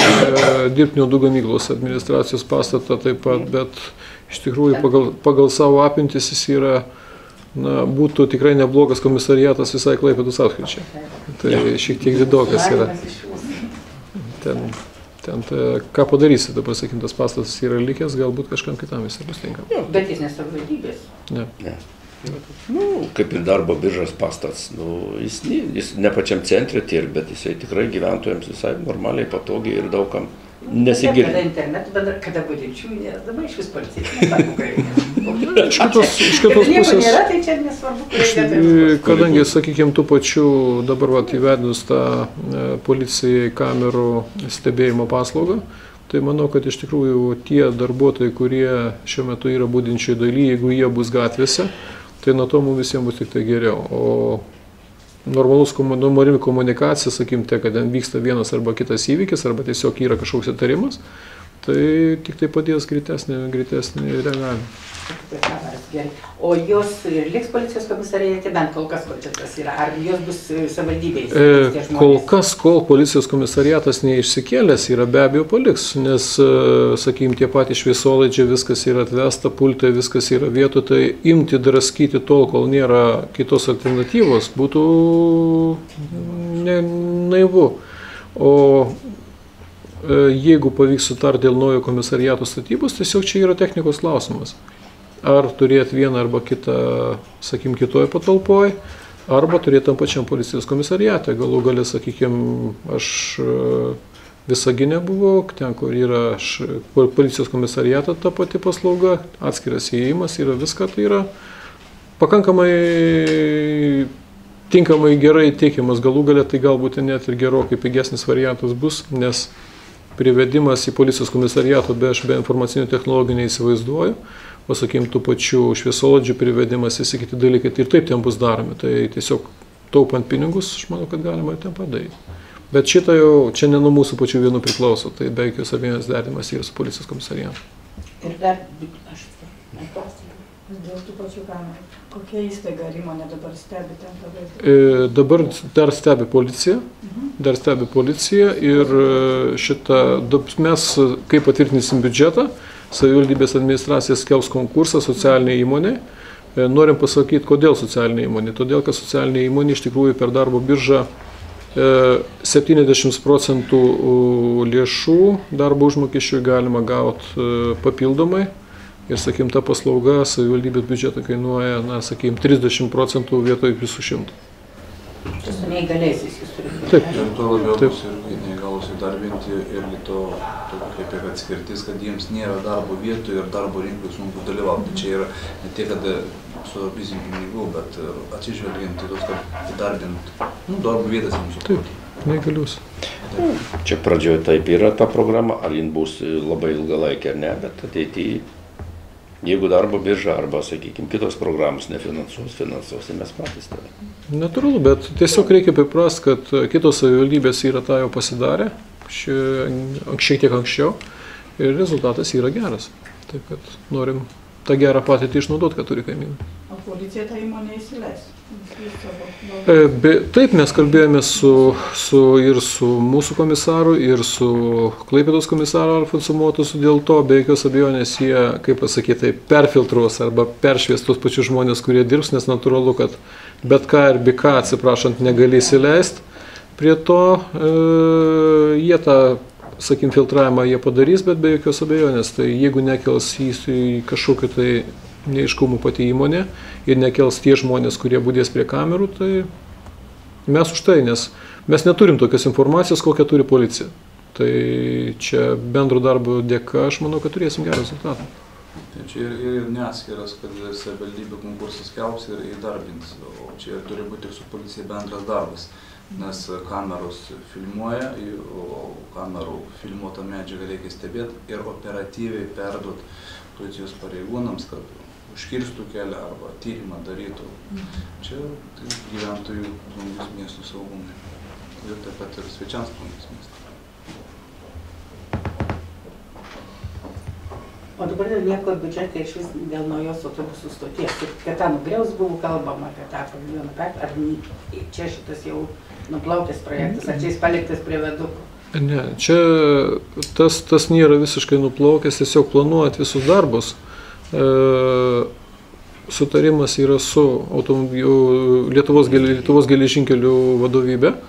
e, dirbtinio dujų gamyklos administracijos pastatą taip pat, bet iš tikrųjų pagal, pagal savo apimtis jis yra, na, būtų tikrai neblogas komisariatas visai Klaipėdos apskričiai. Tai šiek tiek didokas yra. Ten, ten ta, ką padarysi, dabar sakykim, tas pastatas yra likęs, galbūt kažkam kitam jis bus tinkamas. Bet jis nesavivaldybės. Ne. Ne. Nu, kaip ir darbo biržos pastats, nu, jis, jis ne pačiam centre tiek, bet jisai tikrai gyventojams visai normaliai, patogiai ir daugam nesigirdi. Kada internetu, bendra, kada budinčių nėra, dabar iš vis policija nesvarbu, kur reikia. Iš kitos, iš kitos pusės, nėra, tai čia nesvarbu, kur reikia. Kadangi, sakykime, tų pačių dabar vat, įvedus tą policijai kamerų stebėjimo paslaugą, tai manau, kad iš tikrųjų tie darbuotojai, kurie šiuo metu yra budinčiai daly, jeigu jie bus gatvėse, tai nuo to mums visiems bus tik tai geriau. O normalus normali komunikacija, sakykim, te, kad ten vyksta vienas arba kitas įvykis, arba tiesiog yra kažkoks įtarimas, tai tik tai padės greitesnį, greitesnį reagavimą. O jos liks policijos komisariate, bent kol kas tas yra, ar jos bus savivaldybėje? E, kol kas, kol policijos komisariatas neišsikėlęs yra, be abejo paliks, nes, sakykim, tie patys šviesolaidžiai, viskas yra atvesta, pultai, viskas yra vietų, tai imti draskyti tol, kol nėra kitos alternatyvos, būtų ne, naivu. O jeigu pavyks sutarti dėl naujo komisariato statybos, tiesiog čia yra technikos klausimas. Ar turėti vieną arba kitą, sakykim, kitoje patalpoje, arba turėti tam pačiam policijos komisariate. Galų galę, sakykim, aš Visagine buvau, ten, kur yra policijos komisariato ta pati paslauga, atskiras įėjimas, yra viską, tai yra pakankamai tinkamai gerai teikiamas. Galų galę tai galbūt net ir gerokai pigesnis variantas bus, nes privedimas į policijos komisariato be aš be informacinių technologijų neįsivaizduoju, o, sakykim, tų pačių šviesolaidžių privedimas, visi kiti dalykai, tai ir taip ten bus daromi. Tai tiesiog taupant pinigus, aš manau, kad galima ir ten padaryti. Bet šitą jau, čia ne nuo mūsų pačių vienų priklauso, tai be jokios abejonės derinimas yra su policijos komisariatu. Ir dar, aš dėl tų pačių kamerų. Kokia įstaiga ar įmonė dabar stebi ten tą vaizdą? E, dabar dar stebi policija, mhm. dar stebi policija ir šitą, mes, kai patvirtinsim biudžetą, savivaldybės administracija skelbs konkursą socialiniai įmonei. Norim pasakyti, kodėl socialinė įmonė. Todėl, kad socialinė įmonė iš tikrųjų per darbo biržą septyniasdešimt procentų lėšų darbo užmokesčiui galima gauti papildomai. Ir, sakykim, ta paslauga savivaldybės biudžetą kainuoja, na, sakykim, trisdešimt procentų vietoj visų šimtų. Čia su neįgaliaisiais jūs turite. Taip. Ir tuo labiau bus ir neįgalus įdarbinti irgi to, to kaip ir atskirtis, kad jiems nėra darbo vietų ir darbo rinkai sunku dalyvauti. Čia yra ne tiek, kad sutaupysim pinigų, bet atsižvelgiant į tos, kad įdarbint nu, darbo vietas jiems sukurti. Taip, neįgalius. Čia pradžioje taip yra ta programa, ar jin bus labai ilgalaikė ar ne, bet ateityje, jeigu darbo birža arba, sakykime, kitos programos nefinansuos, finansuos, tai mes patys tai. Natūralu, bet tiesiog reikia priprast, kad kitos savivaldybės yra tą jau pasidarę, šiek tiek anksčiau, ir rezultatas yra geras. Taip, kad norim tą gerą patirtį išnaudoti, ką turi kaimynai. O policija tą įmonę įsileis? Be, taip, mes kalbėjome su, su, ir su mūsų komisaru, ir su Klaipėdos komisaru Alfonsu Motusu dėl to, be jokios abejonės jie, kaip pasakyti, perfiltruos arba peršvies tos pačius žmonės, kurie dirbs, nes natūralu, kad bet ką ir be ką, atsiprašant, negali įsileisti. Prie to e, jie tą, sakykim, filtravimą jie padarys, bet be jokios abejonės, tai jeigu nekels į, į kažkokiu tai neiškumų pati įmonė ir nekels tie žmonės, kurie budės prie kamerų, tai mes už tai, nes mes neturim tokios informacijos, kokią turi policija. Tai čia bendro darbo dėka, aš manau, kad turėsim gerą rezultatą. Tai čia ir, ir neatskiras, kad savivaldybė konkursas skelbs ir įdarbins, o čia turi būti su policija bendras darbas, nes kameros filmuoja, o kamerų filmuotą medžiagą reikia stebėti ir operatyviai perduoti policijos pareigūnams, kad užkirstų kelią arba tyrimą darytų. Čia tai gyventojų Plungės miestų saugumai ir taip pat ir svečiams Plungės miestą. O dabar nieko biudžete iš vis dėl naujos autobusų stoties. Kad tą nugriaus buvo kalbama apie tą paviljoną perk, ar čia šitas jau nuplaukęs projektas, ar čia jis paliktas prie vedukų? Ne, čia tas, tas nėra visiškai nuplaukęs, tiesiog planuojant visus darbus. E, sutarimas yra su Lietuvos, Lietuvos geležinkelių vadovybė.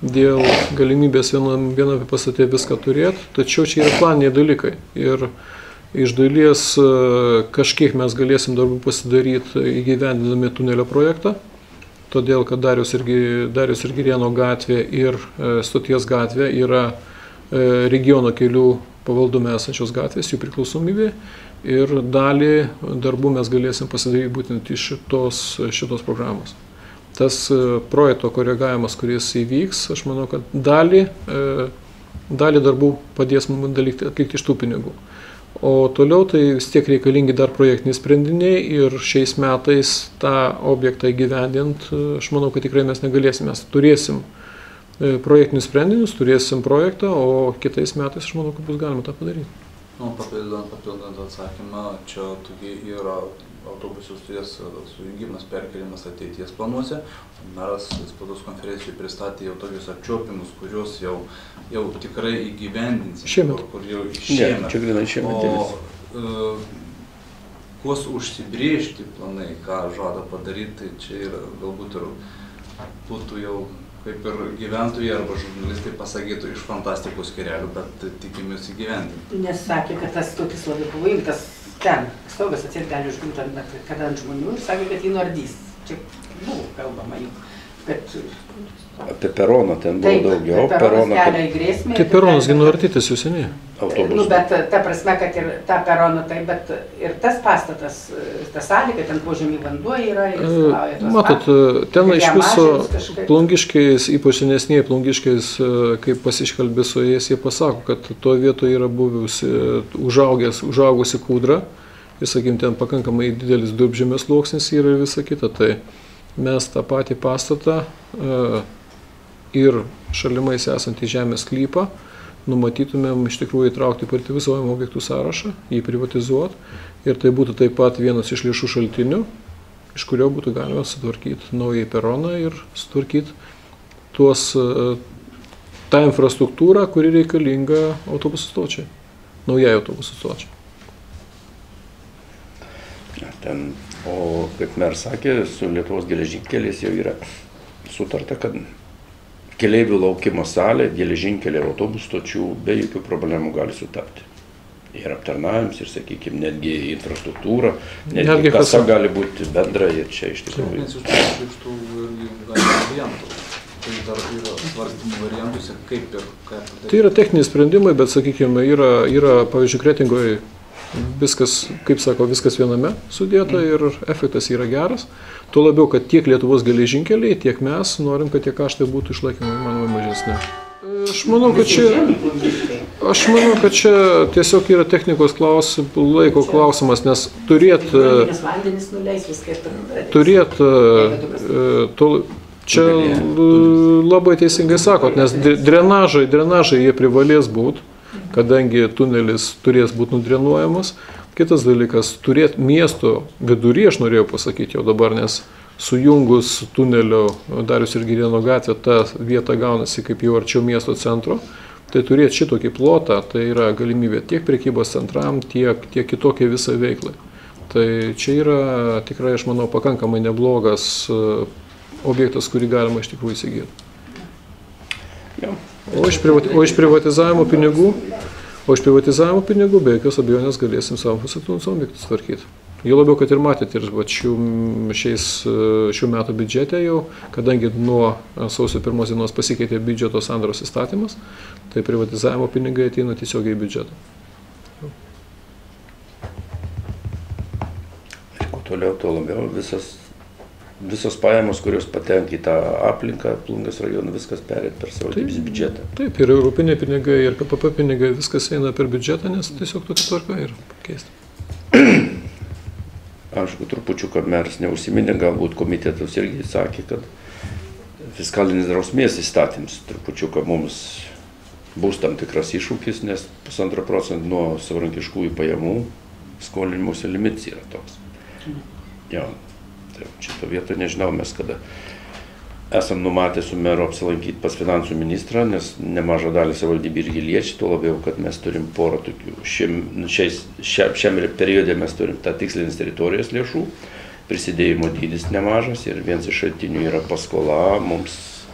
dėl galimybės viename viename pastate viską turėti, tačiau čia yra planiniai dalykai. Ir iš dalies kažkiek mes galėsim darbų pasidaryti įgyvendinami tunelio projektą, todėl kad Dariaus ir, Dariaus ir Girėno gatvė ir Stoties gatvė yra regiono kelių pavaldume esančios gatvės, jų priklausomybė. Ir dalį darbų mes galėsim pasidaryti būtent iš šitos, šitos programos. Tas projekto koregavimas, kuris įvyks, aš manau, kad dalį, dalį darbų padės mums atlikti iš tų pinigų. O toliau tai vis tiek reikalingi dar projektiniai sprendiniai ir šiais metais tą objektą įgyvendint, aš manau, kad tikrai mes negalėsim. Mes turėsim projektinius sprendinius, turėsim projektą, o kitais metais aš manau, kad bus galima tą padaryti. Nu, papildant, papildant atsakymą, čia tokie yra autobusų stoties sujungimas, perkelimas ateities planuose. Meras spaudos konferencijoje pristatė jau tokius apčiopimus, kuriuos jau, jau tikrai įgyvendinsim. Šiemet. Kur jau šiemet. Ne, čia grinai šiemet. O e, kuos užsibrėžti planai, ką žada padaryti, tai čia yra galbūt ir būtų jau kaip ir gyventojai arba žurnalistai pasakytų iš fantastikos skyrelių, bet tikimės įgyvendinti. Nes sakė, kad tas stotis labai pavojingas ten. Stogas atsiet gali užgriūti ant, kada ant žmonių ir sakė, kad jį nuardys. Čia buvo kalbama juk. Kad... Apie peroną ten buvo taip, daugiau. Tai peronas kelia į grėsmę. Tai peronas gi nuardytas jau seniai. Autobus. Nu, bet ta prasme, kad ir ta peroną, tai, bet ir tas pastatas, ta salė, kad ten požemį vanduo yra. Matot, ten iš viso Plungiškiais, ypač senesniai Plungiškiais, kai pasiškalbė su jais, jie pasako, kad to vietoje yra buvusi užaugęs, užaugusi kūdra. Ir, sakykim, ten pakankamai didelis durpžemės sluoksnis yra ir visa kita. Tai mes tą patį pastatą ir šalimais esantį žemės sklypą numatytumėm iš tikrųjų įtraukti privatizuojamų objektų sąrašą, jį privatizuoti. Ir tai būtų taip pat vienas iš lėšų šaltinių, iš kurio būtų galima sutvarkyti naują peroną ir sutvarkyti tuos, tą infrastruktūrą, kuri reikalinga autobusų stočiai, naujai autobusų stočiai. Ten, o kaip meras sakė, su Lietuvos geležinkeliais jau yra sutarta, kad keleivių laukimo salė, geležinkeliai ir autobusų stočių be jokių problemų gali sutapti. Ir aptarnavimas, ir, sakykime, netgi infrastruktūra, netgi, netgi kasa kas... gali būti bendra ir čia iš tikrųjų. Nes iš tų variantų, tai dar yra svarstymų variantuose, kaip ir ką padaryti. Tai yra techniniai sprendimai, bet, sakykime, yra, yra pavyzdžiui, Kretingoje viskas, kaip sako, viskas viename sudėta ir efektas yra geras. Tuo labiau, kad tiek Lietuvos geležinkeliai, tiek mes norim, kad tie kaštai būtų išlaikymai manomai mažesni. Aš manau, kad čia, aš manau, kad čia tiesiog yra technikos klaus, laiko klausimas, nes turėt, turėt, to, čia labai teisingai sakot, nes drenažai, drenažai jie privalės būti, kadangi tunelis turės būti nudrenuojamas. Kitas dalykas, turėti miesto vidury, aš norėjau pasakyti jau dabar, nes sujungus tunelio Dariaus ir Girėno gatvę, ta vieta gaunasi kaip jau arčiau miesto centro, tai turėti šitokį plotą, tai yra galimybė tiek prekybos centram, tiek, tiek kitokiai visai veiklai. Tai čia yra tikrai, aš manau, pakankamai neblogas objektas, kurį galima iš tikrųjų įsigyti. O iš, privati, o iš privatizavimo pinigų, o iš privatizavimo pinigų be jokios abejonės galėsim savo infrastruktūros objektus tvarkyti. Jau labiau, kad ir matėte, ir šių, šiais, šių metų biudžete jau, kadangi nuo sausio pirmos dienos pasikeitė biudžeto sandaros įstatymas, tai privatizavimo pinigai ateina tiesiogiai į biudžetą. Ir kuo toliau, tuo labiau visas Visos pajamos, kurios patenka į tą aplinką, Plungės rajoną, viskas perėt per savivaldybės biudžetą. Taip, ir europiniai pinigai, ir K P P pinigai, viskas eina per biudžetą, nes tiesiog tokia tvarka yra keisti. Aišku, trupučiuką meras neužsiminė, galbūt komitetas irgi sakė, kad fiskalinės drausmės įstatymas trupučiuką mums bus tam tikras iššūkis, nes pusantro procento nuo savarankiškųjų pajamų skolinimuose limits yra toks. Jo. Tai šito vietoje nežinau, mes kada esam numatę su meru apsilankyti pas finansų ministrą, nes nemažą dalį savivaldybė irgi liečia, tuo labiau, kad mes turim porą tokių, šiam, šiais, šiam, šiam periode mes turim tą tikslinės teritorijos lėšų, prisidėjimo dydis nemažas ir vienas iš šaltinių yra paskola mums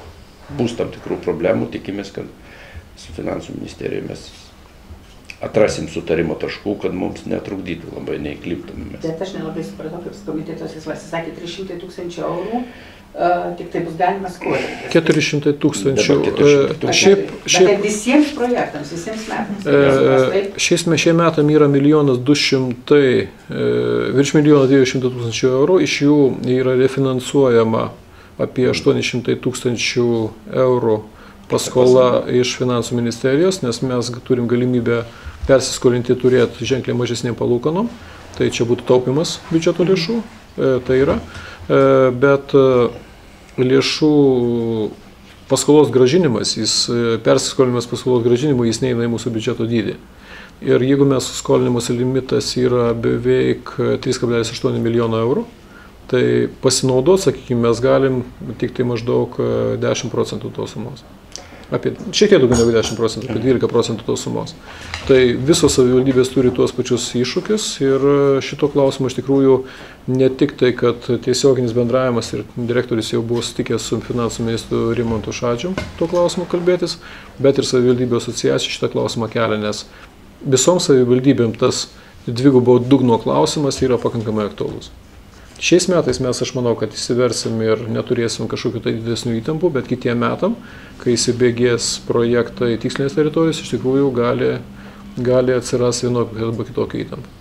bus tam tikrų problemų, tikimės, kad su finansų ministerija mes atrasim sutarimo taškų, kad mums netrukdytų labai, neįklimptumėme. Bet aš nelabai supratau, kaip komitetos jis sakė, trys šimtai tūkstančių eurų, uh, tik tai bus galima skolintis. keturi šimtai tūkstančių. Šiaip, šiaip visiems projektams, visiems metams. E, šiais šie metam yra milijonas du šimtai, e, virš milijono dviejų šimtų tūkstančių eurų, iš jų yra refinansuojama apie aštuoni šimtai tūkstančių eurų paskola iš finansų ministerijos, nes mes turim galimybę persiskolinti turėti ženkliai mažesnėm palūkanom, tai čia būtų taupimas biudžeto lėšų, e, tai yra, e, bet e, lėšų paskolos gražinimas, jis, persiskolinimas paskolos gražinimui, jis neina į mūsų biudžeto dydį. Ir jeigu mes skolinimas limitas yra beveik trys kablelis aštuoni milijono eurų, tai pasinaudoti, sakykime, mes galim tik tai maždaug dešimt procentų tos sumos. Apie šiek tiek daugiau negu dešimt procentų, apie dvylika procentų tos sumos. Tai visos savivaldybės turi tuos pačius iššūkius ir šito klausimo iš tikrųjų ne tik tai, kad tiesioginis bendravimas ir direktorius jau buvo sutikęs su finansų ministru Rimantu Šadžium tuo klausimu kalbėtis, bet ir savivaldybių asociacija šitą klausimą kelia, nes visoms savivaldybėm tas dvigubo dugno klausimas yra pakankamai aktualus. Šiais metais mes, aš manau, kad įsiversim ir neturėsim kažkokių tai didesnių įtampų, bet kitiem metam, kai įsibėgės projektai tikslinės teritorijos, iš tikrųjų gali, gali atsirasti vienokių arba kitokių įtampų.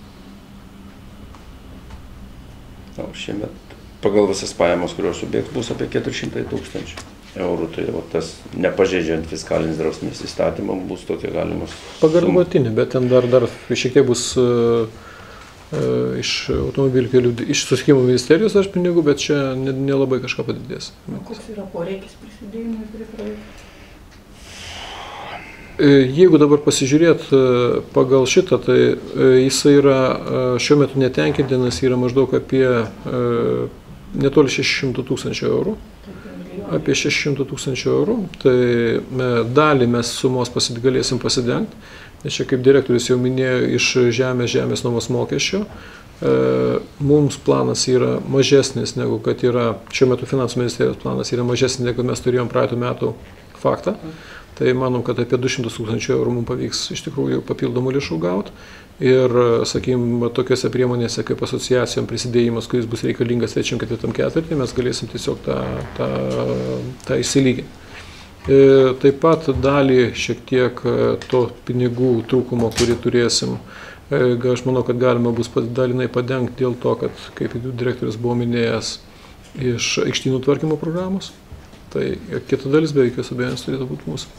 O šiemet pagal visas pajamos, kurios subėgs, bus apie keturi šimtai tūkstančių eurų, tai va, tas nepažeidžiant fiskalinės drausmės įstatymą bus tokia galimas. Pagal nuolatinį, bet ten dar, dar šiek tiek bus uh, iš automobilių kelių, iš susisiekimo ministerijos aš pinigų, bet čia nelabai kažką padidės. Koks yra poreikis prisidėjimui prie projektų? Jeigu dabar pasižiūrėt pagal šitą, tai jis yra šiuo metu netenkintinas, yra maždaug apie netoli šeši šimtai tūkstančių eurų. Apie šeši šimtai tūkstančių eurų. Tai dalį mes sumos pasid, galėsim pasidengti. Nes čia, kaip direktorius jau minėjo, iš žemės žemės nuomos mokesčio, e, mums planas yra mažesnis negu kad yra, šiuo metu finansų ministerijos planas yra mažesnis negu mes turėjom praeitų metų faktą. Tai manom, kad apie du šimtus tūkstančių eurų mums pavyks iš tikrųjų papildomų lėšų gauti. Ir, sakykime, tokiuose priemonėse kaip asociacijom prisidėjimas, kuris bus reikalingas trečiam ketvirtam ketvirtį, mes galėsim tiesiog tą, tą, tą įsilyginti. Taip pat dalį šiek tiek to pinigų trūkumo, kurį turėsim, aš manau, kad galima bus dalinai padengti dėl to, kad, kaip direktorius buvo minėjęs, iš aikštynų tvarkymo programos. Tai kita dalis be jokios abejonės turėtų būti mūsų.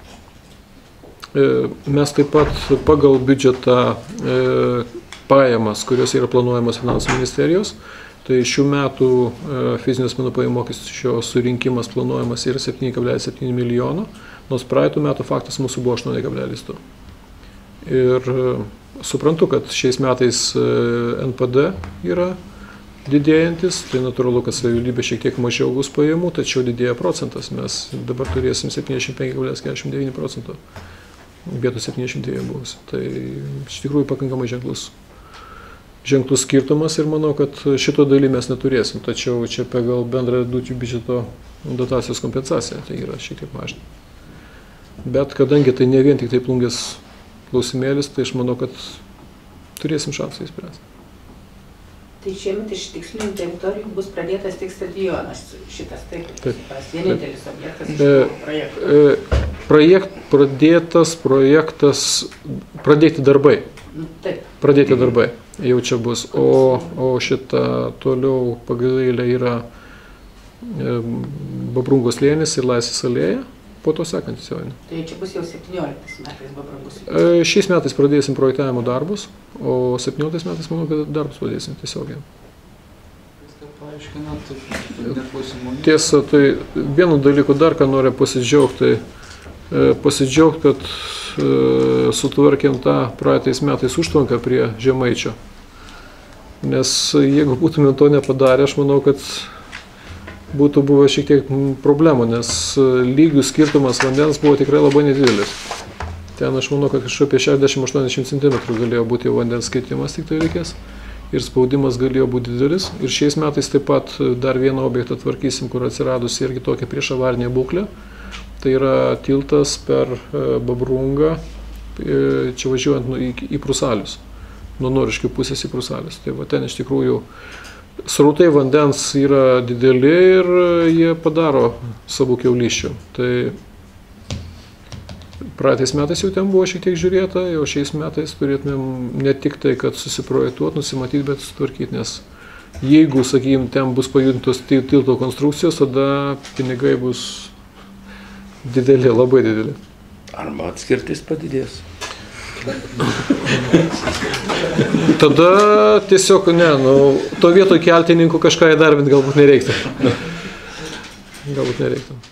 Mes taip pat pagal biudžetą pajamas, kurios yra planuojamas finansų ministerijos, tai šių metų fizinių asmenų pajamų mokesčio surinkimas planuojamas yra septyni kablelis septyni milijono, nors praeitų metų faktas mūsų buvo aštuoni kablelis du. Ir suprantu, kad šiais metais N P D yra didėjantis, tai natūralu, kad savivaldybė šiek tiek mažiau gaus pajamų, tačiau didėja procentas. Mes dabar turėsim septyniasdešimt penki kablelis keturiasdešimt devyni procento vietų septyniasdešimt dviejų bus. Tai iš tikrųjų pakankamai ženklus. ženklus skirtumas ir manau, kad šito daly mes neturėsim, tačiau čia pagal bendrą biudžeto dotacijos kompensaciją tai yra šiek tiek mažina. Bet kadangi tai ne vien tik tai Plungės klausimėlis, tai aš manau, kad turėsim šansą įspręsti. Tai šiemet iš tikslinių teritorijų bus pradėtas tik stadionas šitas, taip, taip. Vienintelis objektas iš e, projektų. E, projekt, pradėtas projektas, pradėti darbai. Taip. Pradėti darbai. Jau čia bus, o, o šitą toliau pagal eilę yra e, Babrungos slėnis ir Laisvės alėja, po to sekantis jau. Tai čia bus jau septynioliktais metais Babrungos slėnis. E, šiais metais pradėsim projektavimo darbus, o septynioliktais metais manau, kad darbus pradėsim tiesiogiai. Viską paaiškinant, neklausimų. Tiesa, tai vienu dalyku dar ką noriu pasidžiaugti, e, pasidžiaugti, kad e, sutvarkėm tą praeitais metais užtvanką prie Žemaičio. Nes jeigu būtume to nepadarę, aš manau, kad būtų buvę šiek tiek problemų, nes lygių skirtumas vandens buvo tikrai labai nedidelis. Ten aš manau, kad kažkaip apie šešiasdešimt aštuoniasdešimt centimetrų galėjo būti vandens skaitimas, tik tai reikės. Ir spaudimas galėjo būti didelis. Ir šiais metais taip pat dar vieną objektą tvarkysim, kur atsiradusi irgi tokia priešavarinė būklė. Tai yra tiltas per Babrungą, čia važiuojant į, į Prusalius, nuo Noriškių pusės į Prusalius. Tai va ten iš tikrųjų srautai vandens yra dideli ir jie padaro savų kiaulyščių. Tai praeitais metais jau ten buvo šiek tiek žiūrėta, jau šiais metais turėtumėm ne tik tai, kad susiprojektuoti, nusimatyti, bet sutvarkyti, nes jeigu, sakykime, ten bus pajudintos tilto konstrukcijos, tada pinigai bus dideli, labai dideli. Arba atskirtis padidės. Tada tiesiog, ne, nu, to vietoj keltininkų kažką įdarbinti galbūt nereiktų. Galbūt nereiktų.